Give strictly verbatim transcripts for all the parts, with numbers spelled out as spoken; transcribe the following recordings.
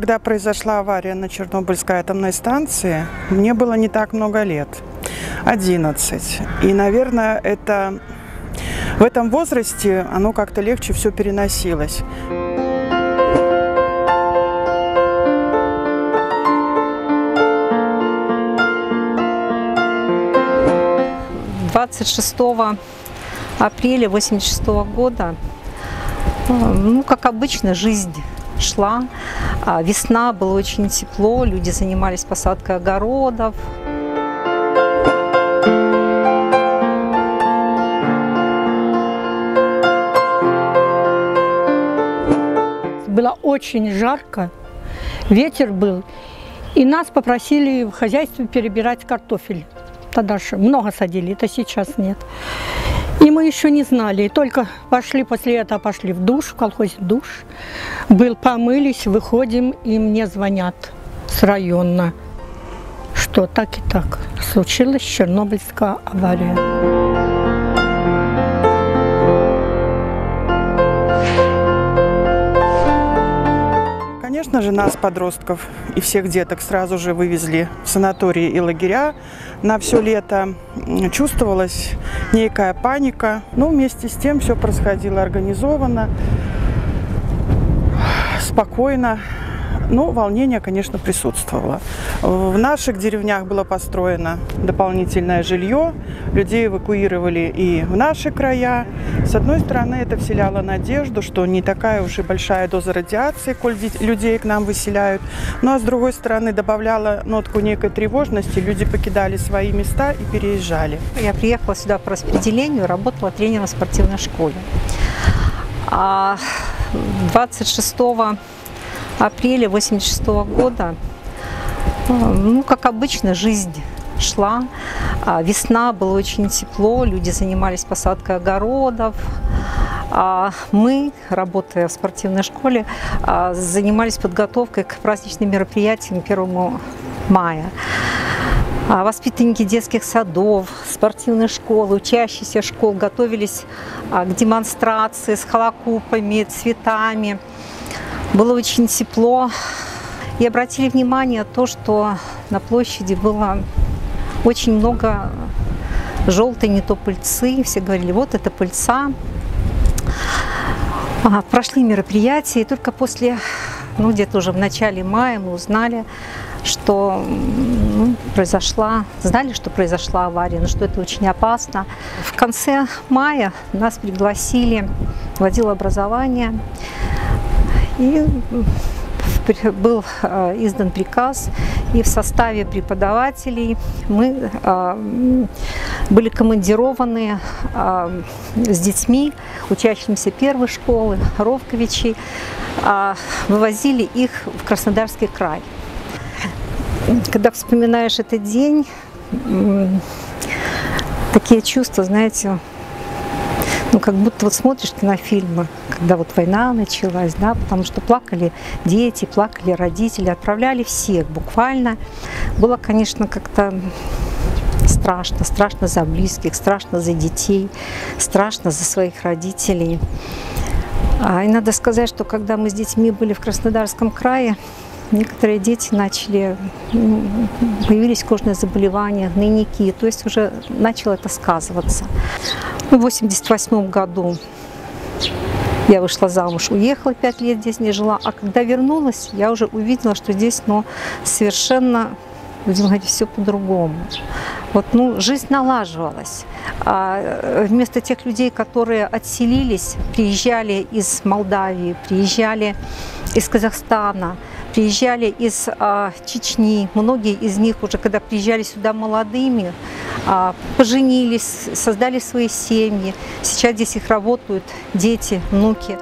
Когда произошла авария на Чернобыльской атомной станции, мне было не так много лет, одиннадцать. И, наверное, это в этом возрасте оно как-то легче все переносилось. двадцать шестого апреля восемьдесят шестого года, ну, как обычно, жизнь шла. Весна, было очень тепло, люди занимались посадкой огородов. Было очень жарко, ветер был, и нас попросили в хозяйстве перебирать картофель. Тогда же много садили, это сейчас нет. И мы еще не знали, и только пошли после этого, пошли в душ, в колхозе душ. Был, помылись, выходим, и мне звонят с района, что так и так случилась Чернобыльская авария. Конечно же, нас, подростков и всех деток, сразу же вывезли в санатории и лагеря на все лето. Чувствовалась некая паника, но вместе с тем все происходило организованно, спокойно. Но волнение, конечно, присутствовало. В наших деревнях было построено дополнительное жилье, людей эвакуировали и в наши края. С одной стороны, это вселяло надежду, что не такая уж и большая доза радиации, коль людей к нам выселяют. Ну а с другой стороны, добавляло нотку некой тревожности, люди покидали свои места и переезжали. Я приехала сюда по распределению, работала тренером в спортивной школе. А двадцать шестого апреля восемьдесят шестого года, ну, как обычно, жизнь шла. Весна, было очень тепло, люди занимались посадкой огородов. Мы, работая в спортивной школе, занимались подготовкой к праздничным мероприятиям первого мая. Воспитанники детских садов, спортивной школы, учащиеся школ готовились к демонстрации с холокупами, цветами. Было очень тепло. И обратили внимание на то, что на площади было очень много желтой не то пыльцы. Все говорили, вот это пыльца. А, прошли мероприятия, и только после, ну, где-то уже в начале мая мы узнали, что ну, произошла, знали, что произошла авария, но что это очень опасно. В конце мая нас пригласили в отдел образования. И был издан приказ, и в составе преподавателей мы были командированы с детьми, учащимися первой школы, Ровковичей, вывозили их в Краснодарский край. Когда вспоминаешь этот день, такие чувства, знаете, ну, как будто вот смотришь кинофильмы, когда вот война началась, да, потому что плакали дети, плакали родители, отправляли всех буквально. Было, конечно, как-то страшно, страшно за близких, страшно за детей, страшно за своих родителей. И надо сказать, что когда мы с детьми были в Краснодарском крае, некоторые дети начали, появились кожные заболевания, гнойники, то есть уже начало это сказываться. В восемьдесят восьмом году я вышла замуж, уехала, пять лет здесь не жила, а когда вернулась, я уже увидела, что здесь, ну, совершенно, будем говорить, все по-другому. Вот, ну, жизнь налаживалась. А вместо тех людей, которые отселились, приезжали из Молдавии, приезжали из Казахстана, приезжали из а, Чечни, многие из них уже, когда приезжали сюда молодыми, а, поженились, создали свои семьи. Сейчас здесь их работают дети, внуки.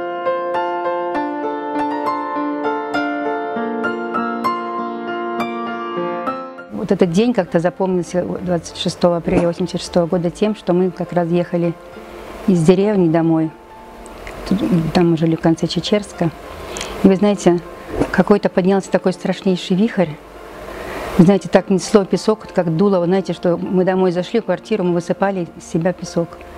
Вот этот день как-то запомнился двадцать шестого апреля восемьдесят шестого года тем, что мы как раз ехали из деревни домой. Там мы жили в конце Чечерска. И вы знаете, какой-то поднялся такой страшнейший вихрь. Вы знаете, так несло песок, как дуло. Вы знаете, что мы домой зашли в квартиру, мы высыпали из себя песок.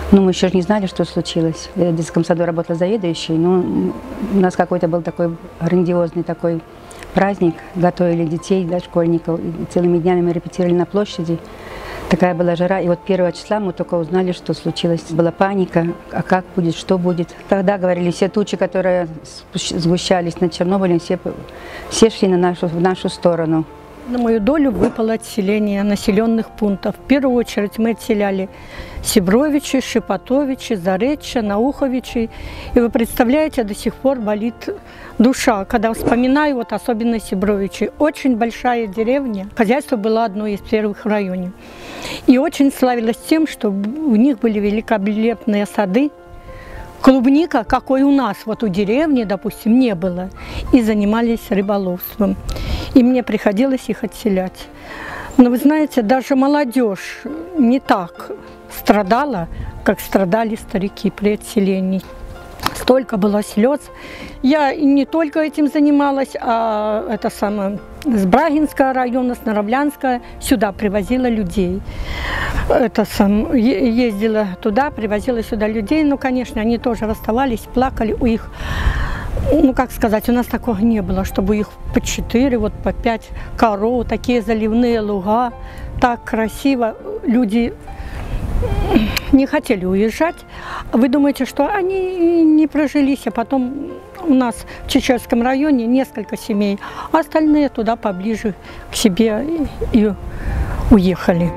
Ну, мы еще же не знали, что случилось. Я в детском саду работала заведующей, но у нас какой-то был такой грандиозный такой праздник. Готовили детей, да, школьников. И целыми днями мы репетировали на площади. Такая была жара. И вот первого числа мы только узнали, что случилось. Была паника. А как будет, что будет? Тогда говорили, все тучи, которые сгущались над Чернобылем, все, все шли на нашу, в нашу сторону. На мою долю выпало отселение населенных пунктов. В первую очередь мы отселяли Сибровичи, Шепотовичи, Заречья, Науховичи. И вы представляете, до сих пор болит душа, когда вспоминаю, вот особенно Сибровичи. Очень большая деревня, хозяйство было одно из первых в районе. И очень славилось тем, что у них были великолепные сады. Клубника, какой у нас, вот у деревни, допустим, не было. И занимались рыболовством. И мне приходилось их отселять. Но вы знаете, даже молодежь не так страдала, как страдали старики при отселении. Столько было слез. Я не только этим занималась, а это самое, с Брагинского района, с Наравлянского сюда привозила людей. Это сам, ездила туда, привозила сюда людей. Ну, конечно, они тоже расставались, плакали у их. Ну, как сказать, у нас такого не было, чтобы их по четыре, вот по пять коров, такие заливные луга, так красиво. Люди не хотели уезжать. Вы думаете, что они не прожились, а потом у нас в Чечерском районе несколько семей, а остальные туда поближе к себе и уехали.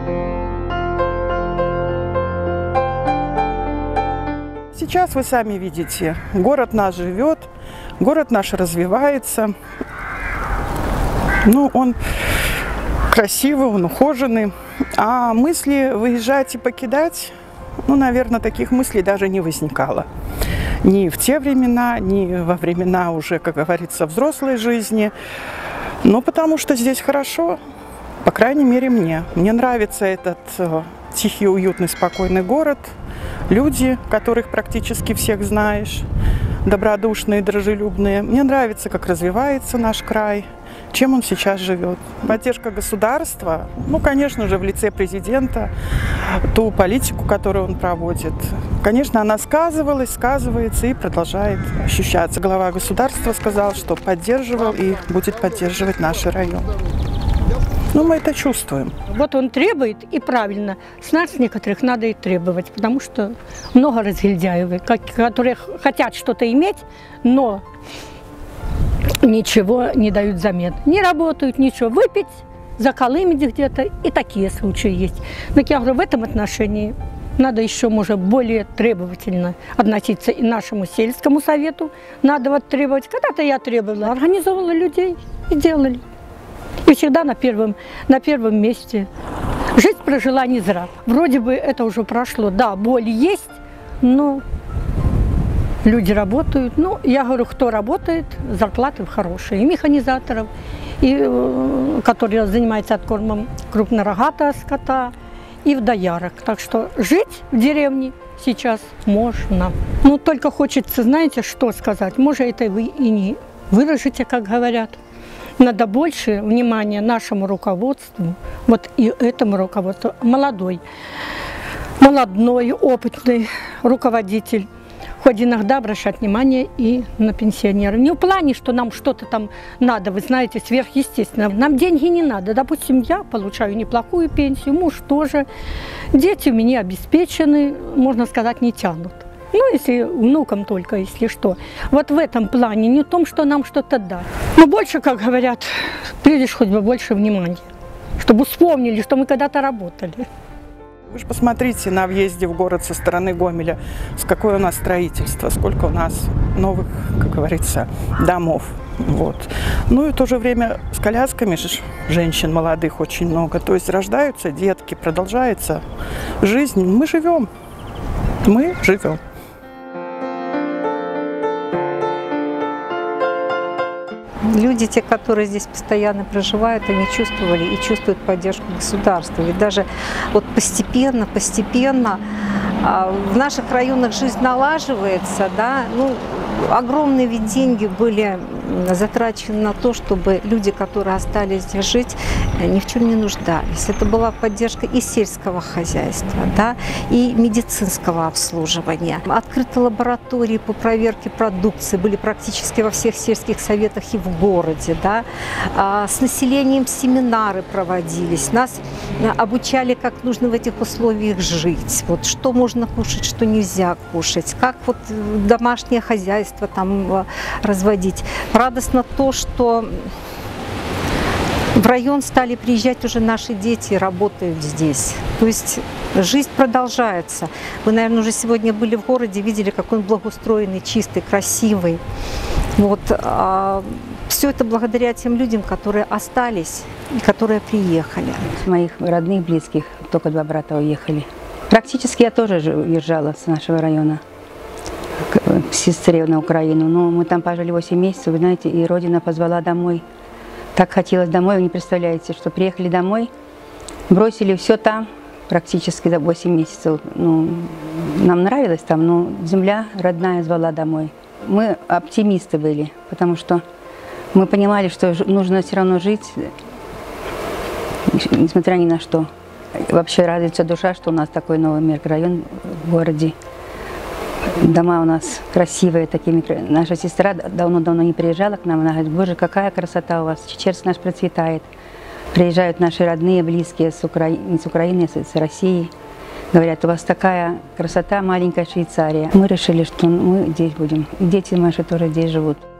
Сейчас вы сами видите, город наш живет, город наш развивается. Ну, он красивый, он ухоженный. А мысли выезжать и покидать, ну, наверное, таких мыслей даже не возникало. Ни в те времена, ни во времена уже, как говорится, взрослой жизни. Ну, потому что здесь хорошо, по крайней мере, мне. Мне нравится этот тихий, уютный, спокойный город. Люди, которых практически всех знаешь, добродушные, дружелюбные. Мне нравится, как развивается наш край, чем он сейчас живет. Поддержка государства, ну, конечно же, в лице президента, ту политику, которую он проводит. Конечно, она сказывалась, сказывается и продолжает ощущаться. Глава государства сказал, что поддерживал и будет поддерживать наш район. Ну, мы это чувствуем. Вот он требует, и правильно. С нас некоторых надо и требовать, потому что много разгильдяев, которые хотят что-то иметь, но ничего не дают взамен. Не работают, ничего. Выпить, заколымить где-то, и такие случаи есть. Но я говорю, в этом отношении надо еще, может, более требовательно относиться и нашему сельскому совету. Надо вот требовать. Когда-то я требовала, организовывала людей и делали. И всегда на первом, на первом месте. Жизнь прожила не зря. Вроде бы это уже прошло. Да, боль есть, но люди работают. Ну, я говорю, кто работает, зарплаты хорошие. И механизаторов, и, которые занимаются откормом крупнорогатого скота, и вдоярок. Так что жить в деревне сейчас можно. Ну, только хочется, знаете, что сказать. Может, это вы и не выражите, как говорят. Надо больше внимания нашему руководству, вот и этому руководству, молодой, молодой, опытный руководитель, хоть иногда обращать внимание и на пенсионеров. Не в плане, что нам что-то там надо, вы знаете, сверхъестественно. Нам деньги не надо. Допустим, я получаю неплохую пенсию, муж тоже. Дети у меня обеспечены, можно сказать, не тянут. Ну, если внукам только, если что. Вот в этом плане, не в том, что нам что-то дать. Но больше, как говорят, придешь хоть бы больше внимания, чтобы вспомнили, что мы когда-то работали. Вы же посмотрите на въезде в город со стороны Гомеля, с какое у нас строительство, сколько у нас новых, как говорится, домов. Вот. Ну и в то же время с колясками же женщин молодых очень много. То есть рождаются детки, продолжается жизнь. Мы живем. Мы живем. Люди, те, которые здесь постоянно проживают, они чувствовали и чувствуют поддержку государства. Ведь даже вот постепенно, постепенно в наших районах жизнь налаживается, да, ну, огромные ведь деньги были затрачены на то, чтобы люди, которые остались здесь жить, ни в чем не нуждались. Это была поддержка и сельского хозяйства, да, и медицинского обслуживания. Открыты лаборатории по проверке продукции были практически во всех сельских советах и в городе. Да. С населением семинары проводились. Нас обучали, как нужно в этих условиях жить. Вот, что можно кушать, что нельзя кушать. Как вот домашнее хозяйство там разводить. Радостно то, что в район стали приезжать уже наши дети и работают здесь. То есть жизнь продолжается. Вы, наверное, уже сегодня были в городе, видели, какой он благоустроенный, чистый, красивый. Вот. Все это благодаря тем людям, которые остались и которые приехали. С моих родных, близких только два брата уехали. Практически я тоже уезжала с нашего района к сестре на Украину. Но мы там пожили восемь месяцев, вы знаете, и родина позвала домой. Так хотелось домой, вы не представляете, что приехали домой, бросили все там, практически за восемь месяцев. Ну, нам нравилось там, но земля родная звала домой. Мы оптимисты были, потому что мы понимали, что нужно все равно жить, несмотря ни на что. Вообще радуется душа, что у нас такой новый микрорайон в городе. Дома у нас красивые такие. Наша сестра давно-давно не приезжала к нам. Она говорит: боже, какая красота у вас, Чечерск наш процветает. Приезжают наши родные, близкие с Укра... не с Украины, а с России. Говорят: у вас такая красота, маленькая Швейцария. Мы решили, что мы здесь будем. И дети наши тоже здесь живут.